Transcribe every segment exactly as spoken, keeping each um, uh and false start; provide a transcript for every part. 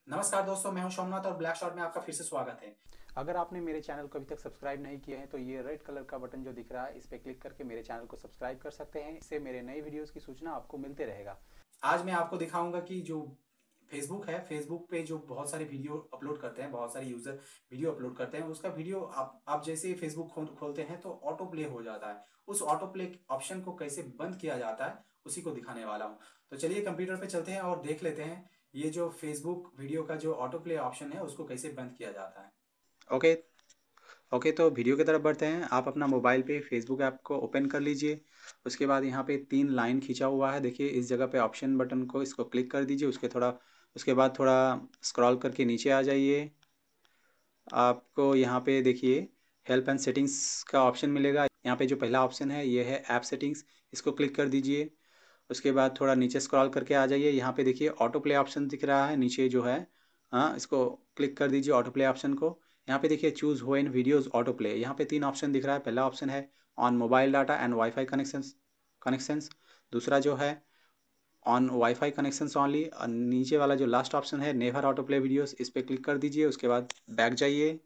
नमस्कार दोस्तों, मैं हूं सोमनाथ और ब्लैक शॉट में आपका फिर से स्वागत है। अगर आपने मेरे चैनल को अभी तक सब्सक्राइब नहीं किया है तो ये रेड कलर का बटन जो दिख रहा है इस पर क्लिक करके मेरे चैनल को सब्सक्राइब कर सकते हैं। इससे मेरे नए वीडियोस की सूचना आपको मिलते रहेगा। आज मैं आपको दिखाऊंगा कि जो फेसबुक है, फेसबुक पे जो बहुत सारे वीडियो अपलोड करते हैं, बहुत सारे यूजर वीडियो अपलोड करते हैं, उसका वीडियो आप आप जैसे ही फेसबुक खोल, खोलते हैं तो ऑटो प्ले हो जाता है। उस ऑटो प्ले ऑप्शन को कैसे बंद किया जाता है उसी को दिखाने वाला हूँ। तो चलिए कंप्यूटर पे चलते हैं और देख लेते हैं ये जो फेसबुक वीडियो का जो ऑटो प्ले ऑप्शन है उसको कैसे बंद किया जाता है। ओके। ओके, तो वीडियो की तरफ बढ़ते हैं। आप अपना मोबाइल पे फेसबुक ऐप को ओपन कर लीजिए। उसके बाद यहाँ पे तीन लाइन खींचा हुआ है, देखिए इस जगह पे ऑप्शन बटन को इसको क्लिक कर दीजिए। उसके थोड़ा उसके बाद थोड़ा स्क्रॉल करके नीचे आ जाइए। आपको यहाँ पे देखिए हेल्प एंड सेटिंग्स का ऑप्शन मिलेगा। यहाँ पे जो पहला ऑप्शन है ये है ऐप सेटिंग्स, इसको क्लिक कर दीजिए। उसके बाद थोड़ा नीचे स्क्रॉल करके आ जाइए। यहाँ पे देखिए ऑटो प्ले ऑप्शन दिख रहा है नीचे जो है, हाँ इसको क्लिक कर दीजिए ऑटो प्ले ऑप्शन को। यहाँ पे देखिए choose when videos auto play, यहाँ पे तीन ऑप्शन दिख रहा है। पहला ऑप्शन है on mobile data and WiFi connections connections दूसरा जो है ऑन वाईफाई कनेक्शंस ओनली। नीचे वाला जो लास्ट ऑप्शन है नेवर ऑटो प्ले वीडियोस, इस पर क्लिक कर दीजिए। उसके बाद बैक जाइए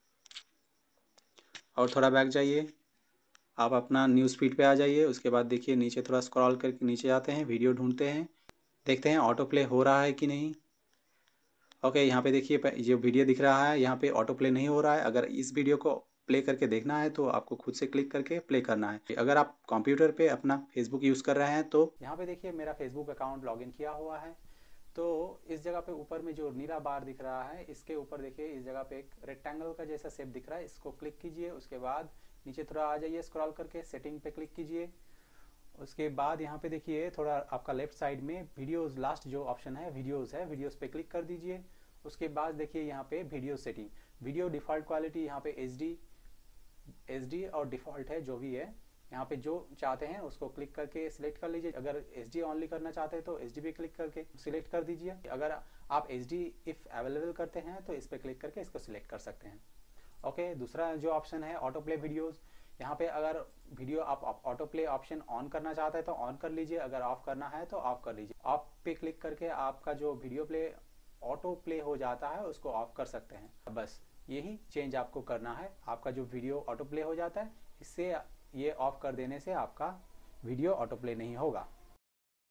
और थोड़ा बैक जाइए। आप अपना न्यूज़ फीड पे आ जाइए। उसके बाद देखिए नीचे थोड़ा स्क्रॉल करके नीचे आते हैं, वीडियो ढूंढते हैं, देखते हैं ऑटो प्ले हो रहा है कि नहीं। ओके, यहाँ पे देखिए प- जो वीडियो दिख रहा है यहाँ पे ऑटो प्ले नहीं हो रहा है। अगर इस वीडियो को प्ले करके देखना है तो आपको खुद से क्लिक करके प्ले करना है। अगर आप कंप्यूटर पे अपना फेसबुक यूज़ कर रहे हैं तो यहाँ पे देखिए मेरा फेसबुक अकाउंट लॉगिन किया हुआ है। तो इस जगह पे ऊपर में जो नीला बार दिख रहा है इसके ऊपर देखिए इस जगह पे एक रेक्टेंगल का जैसा शेप दिख रहा है, इसको क्लिक कीजिए। उसके बाद नीचे थोड़ा आ जाइए, स्क्रॉल करके सेटिंग पे क्लिक कीजिए। उसके बाद यहाँ पे देखिए थोड़ा आपका लेफ्ट साइड में वीडियोस लास्ट जो ऑप्शन है वीडियोस है, वीडियोस पे क्लिक कर दीजिए। उसके बाद देखिए यहाँ पे video setting, video default quality यहाँ पे एच डी एच डी और डिफ़ॉल्ट है जो भी है। यहाँ पे जो चाहते हैं उसको क्लिक करके सिलेक्ट कर लीजिए। अगर एच डी ऑनली करना चाहते हैं तो एच डी पे क्लिक करके सिलेक्ट कर दीजिए। अगर आप एच डी इफ़ अवेलेबल करते हैं तो इस पर क्लिक करके इसको सिलेक्ट कर सकते हैं। ओके, दूसरा जो ऑप्शन है ऑटो प्ले वीडियोस, यहाँ पे अगर वीडियो आप ऑटो प्ले ऑप्शन ऑन करना चाहते हैं तो ऑन कर लीजिए, अगर ऑफ करना है तो ऑफ कर लीजिए। ऑफ पे क्लिक करके आपका जो वीडियो प्ले ऑटो प्ले हो जाता है उसको ऑफ कर सकते हैं। बस यही चेंज आपको करना है, आपका जो वीडियो ऑटो प्ले हो जाता है इससे ये ऑफ कर देने से आपका वीडियो ऑटो प्ले नहीं होगा।